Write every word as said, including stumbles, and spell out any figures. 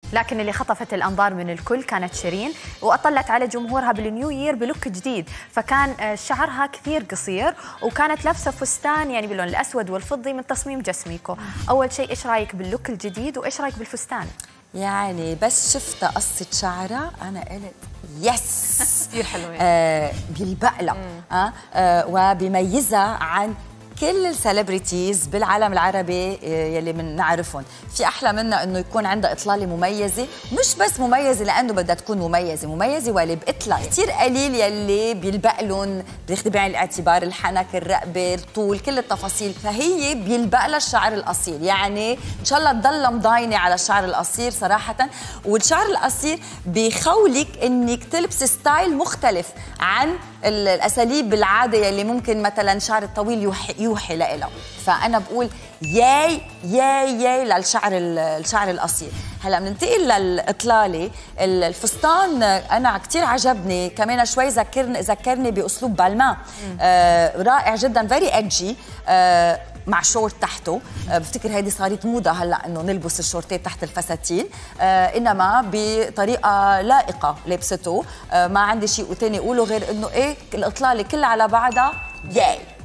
لكن اللي خطفت الأنظار من الكل كانت شيرين، وأطلت على جمهورها بالنيو يير بلوك جديد. فكان شعرها كثير قصير وكانت لابسة فستان يعني باللون الأسود والفضي من تصميم جسميكو. أول شيء إيش رأيك باللوك الجديد وإيش رأيك بالفستان؟ يعني بس شفت قصة شعرها أنا قلت يس كثير حلوة يعني. آه بيلبق لها آه, آه وبيميزها عن كل السليبرتيز بالعالم العربي يلي بنعرفهم. في احلى منها انه يكون عندها اطلاله مميزه، مش بس مميزه لانه بدها تكون مميزه، مميزه واللي بقتلها كثير قليل يلي بيلبق لهم، بياخذوا بعين الاعتبار الحنك، الرقبه، الطول، كل التفاصيل. فهي بيلبق لها الشعر القصير، يعني ان شاء الله تضل مضاينه على الشعر القصير صراحه. والشعر القصير بيخولك انك تلبسي ستايل مختلف عن الاساليب العاده يلي ممكن مثلا شعر الطويل يوحي يوحي لها. فانا بقول ياي ياي ياي للشعر الشعر القصير. هلا بننتقل للاطلاله. الفستان انا كثير عجبني، كمان شوي ذكرني ذكرني باسلوب بالما. آه رائع جدا، فيري ادجي، آه مع شورت تحته. أه بفتكر هيدي صارت موضه هلا انه نلبس الشورتات تحت الفساتين، أه انما بطريقه لائقه لبسته. أه ما عندي شيء ثاني اقوله غير انه ايه الاطلاله كلها على بعضها ياي.